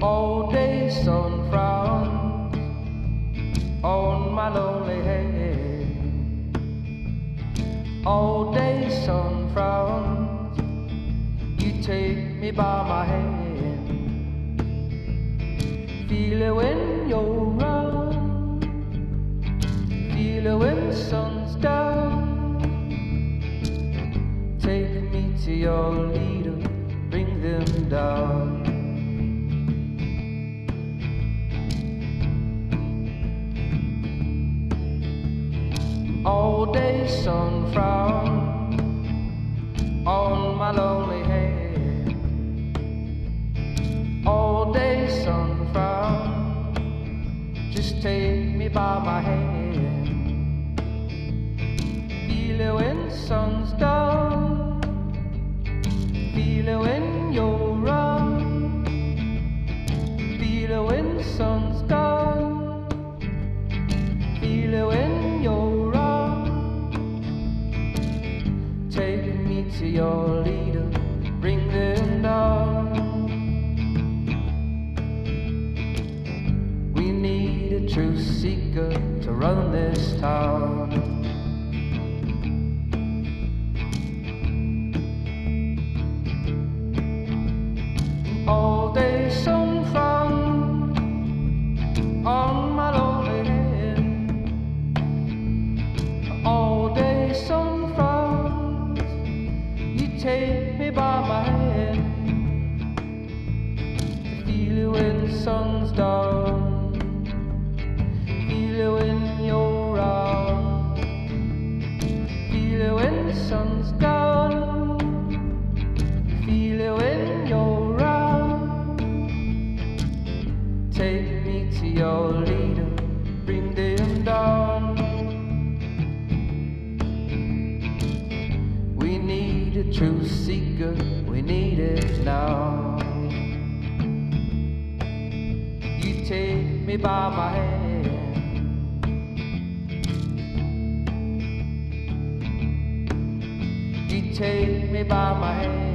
All day sun frowns on my lonely head. All day sun frowns, you take me by my hand. Feel it when you're around, feel it when the sun's down. Take me to your leader, bring them down. All day sun frown on my lonely head. All day sun frown, just take me by my hand. Feel it when the sun's down, feel it when you're around, feel it when the sun's down, feel it when you're around. Take me to your leader, bring them down. We need a truth seeker to run this town. All day sun frown on my lonely head. All day sun frown, you take me by my hand. Feel it when the sun's down, feel it when you're around, feel it when the sun's down, feel it when you're around. Take me to your leader, bring them down. We need a truth seeker, we need it now. You take me by my hand, you take me by my hand.